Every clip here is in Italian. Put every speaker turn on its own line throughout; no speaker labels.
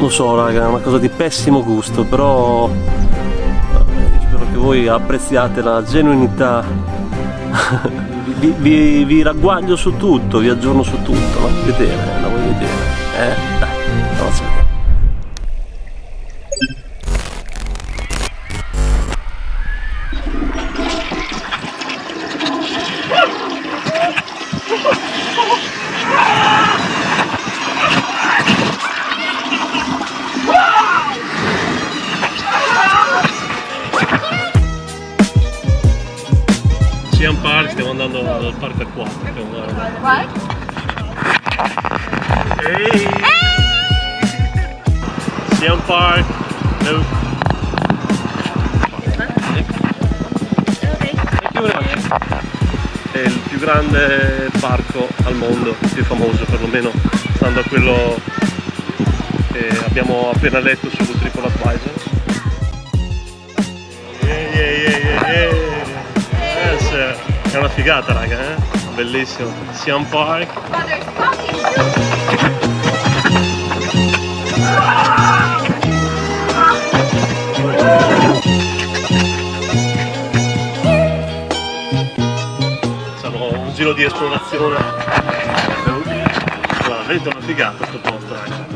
Lo so raga, è una cosa di pessimo gusto, però spero che voi apprezziate la genuinità. vi ragguaglio su tutto, vi aggiorno su tutto, la vuoi vedere? La vuoi vedere? Dai, andiamo a vedere. Siam Park, stiamo andando al parco acquatico.
What?
Ehi! Siam Park! No. È il più grande parco al mondo, il più famoso perlomeno, stando a quello che abbiamo appena letto su TripAdvisor. È una figata raga, bellissimo. Siam Park. Sarò un giro di esplorazione. Veramente una figata sto posto raga.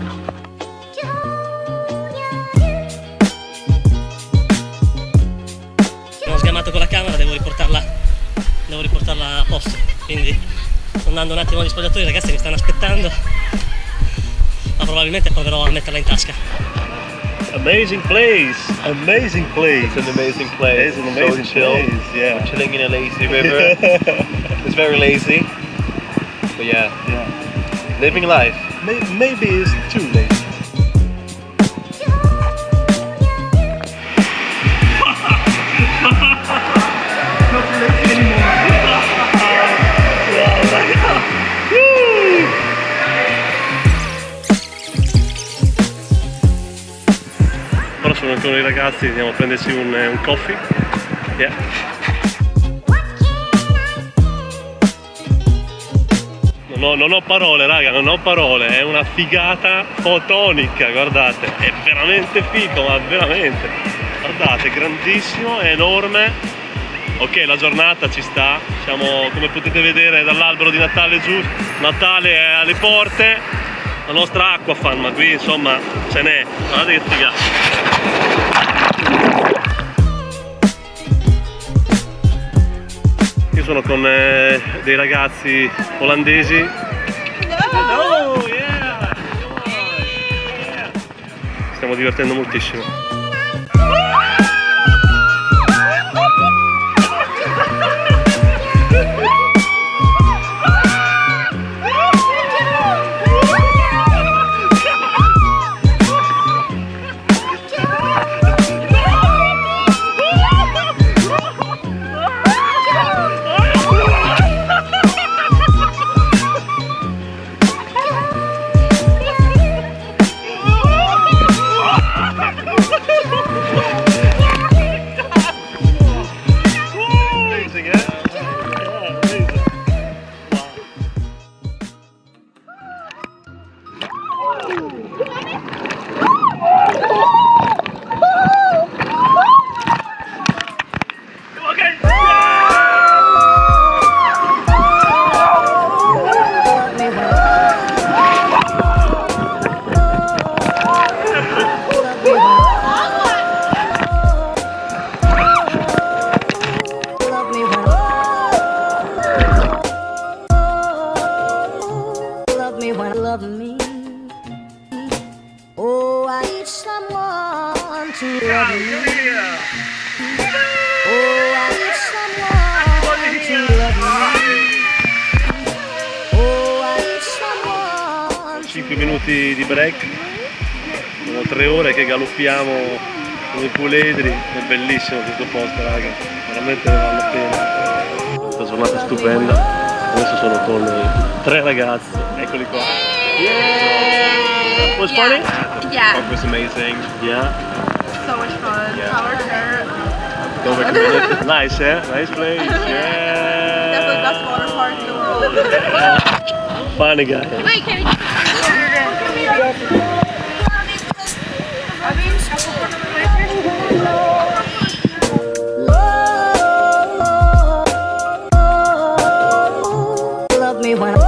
Sono sgamato con la camera, devo riportarla a posto, quindi sto andando un attimo agli spogliatoi, i ragazzi mi stanno aspettando, ma probabilmente proverò a metterla in tasca.
Amazing place, amazing place.
It's an amazing place.
It's an amazing
so chill.
place, yeah.
We're chilling in a lazy river. It's very lazy, but yeah, living life.
Maybe it's too late. Ora sono con i ragazzi, andiamo a prenderci un coffee. Yeah. Non ho parole raga, non ho parole, è una figata fotonica, guardate, è veramente figo, ma veramente. Guardate, grandissimo, è enorme. Ok, la giornata ci sta, siamo come potete vedere dall'albero di Natale giù, Natale è alle porte, la nostra Aquafan, ma qui insomma ce n'è, guardate che figata. Io sono con dei ragazzi olandesi. Oh, yeah. Stiamo divertendo moltissimo. Minuti di break, sono 3 ore che galoppiamo con i puledri, è bellissimo questo posto raga, veramente ne vale la pena. Questa giornata stupenda, adesso sono con 3 ragazzi, eccoli qua. Yeah! Was funny?
Yeah.
Park was amazing.
Yeah.
So much fun.
Yeah.
Power shirt.
Don't recommend it.
Nice, eh? Nice place. Yeah.
Definitely the best water park in the world.
Funny guy.
Wait, can we...
Love me when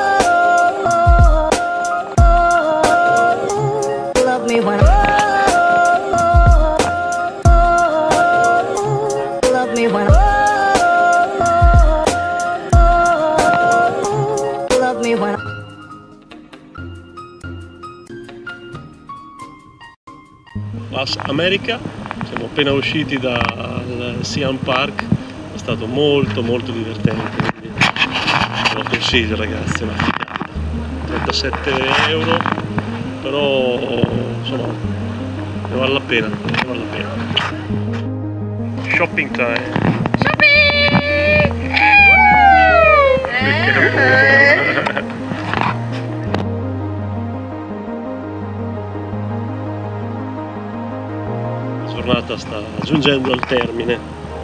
love me when love me when love me when
Las America, siamo appena usciti dal Siam Park, è stato molto divertente, quindi ve lo consiglio ragazzi, è una figata. 37 euro, però insomma ne vale la pena, Shopping time! La giornata sta giungendo al termine.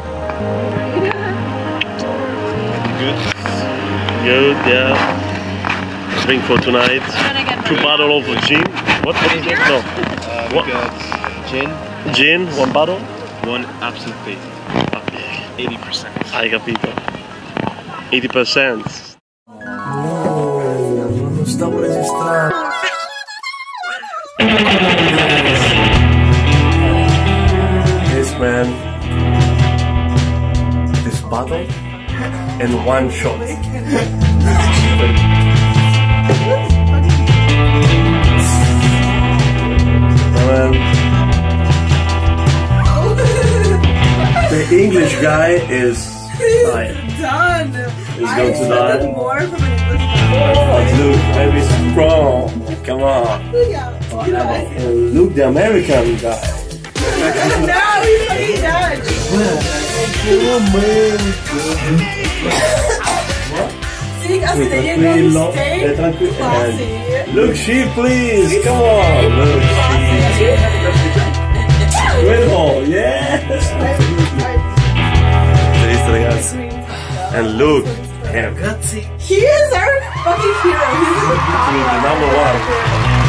Good, yeah. Drink for tonight. 2 bottles of gin. What is it? No.
We got gin,
Gin, 1 bottle?
one absolute faith, 80%.
Hai capito? 80%.
Non stavo registrando. This man, this bottle, and 1 shot. The English guy is dying.
Done.
He's going to die.
More from an English
But look, very strong. Come on. Look, the American guy.
No, he's fucking Dutch. See, Australian
Tranquillo,
stay
tranquillo.
classy.
Look, she, please. Come on. Look, she. Quello, yes. Ragazzi. And look, him.
He is our fucking hero. He's the
Number 1.